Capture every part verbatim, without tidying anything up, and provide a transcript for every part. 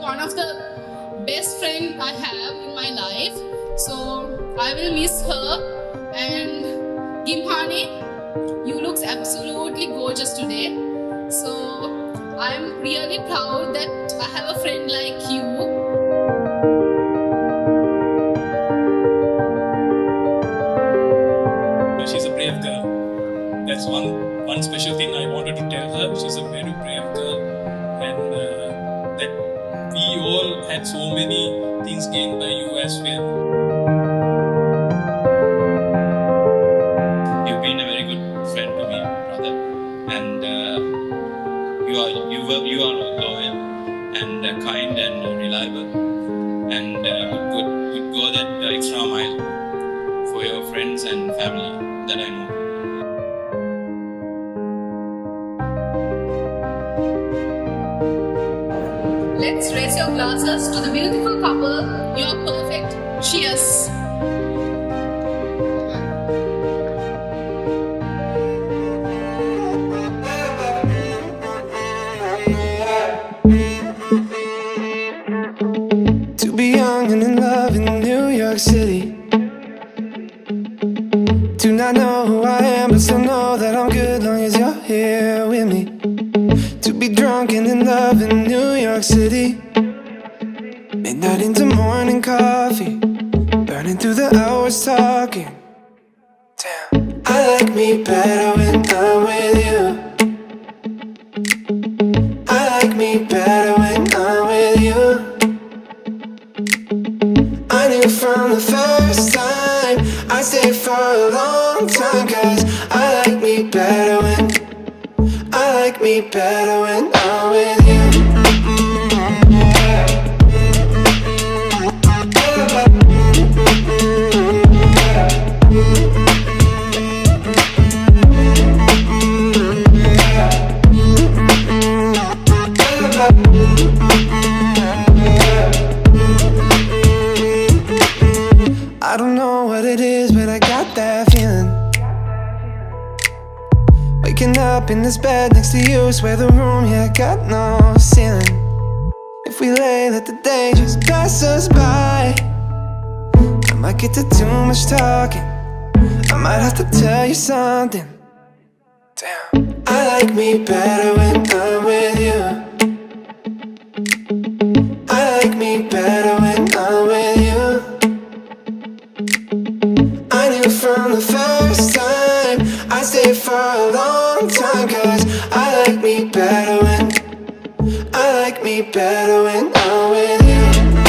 one of the best friend I have in my life. So I will miss her. And Gimhani, you look absolutely gorgeous today. So I'm really proud that I have a friend like you. She's a brave girl. That's one one special thing I wanted to tell her. She's a very brave girl, and uh, that we all had so many things gained by you as well. You've been a very good friend to me, brother, and uh, you are you were you are loyal and uh, kind and reliable, and uh, would go would go that uh, extra mile for your friends and family that I know. Let's raise your glasses to the beautiful couple. You are perfect. Cheers. To be young and in love in New York City. Do not know who I am, but still know that I'm good long as you're here with me. To be drunk and in love in New York City. Midnight into morning coffee, burning through the hours talking. Damn, I like me better when I'm with you. I like me better when I'm with you. I knew from the first time I'd stay for a long time, cause I like me better when I like me better when I'm with you. I don't know what it is, but I got that feeling. Waking up in this bed next to you, swear the room, yeah, got no ceiling. If we lay, let the day just pass us by. I might get to too much talking, I might have to tell you something. Damn, I like me better when I'm with you. I like me better when I'm with you. I knew from the first time I'd stay for a long time, cause I like me better when I like me better when I'm with you.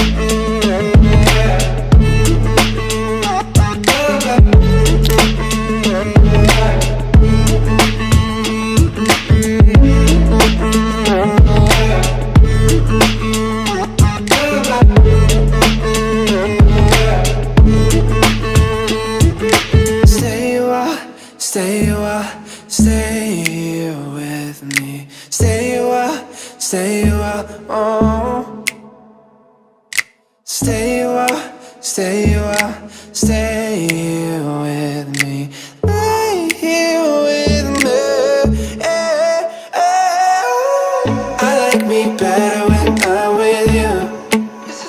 Stay a while, stay a while, stay here with me. Stay a while, stay a while, oh. Stay a while, stay a while, stay here with me. Lay here with me, eh, eh. I like me better when I'm with you.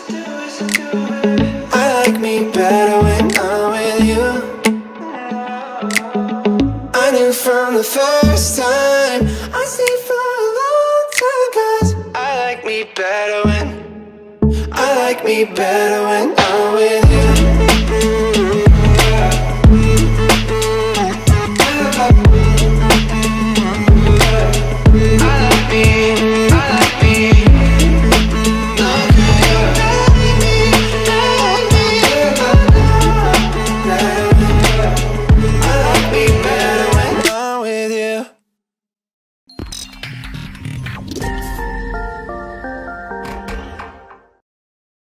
I like me better when I'm with you. I knew from the first time I stayed for a long time, cause I like me better when I like me better when I'm with you.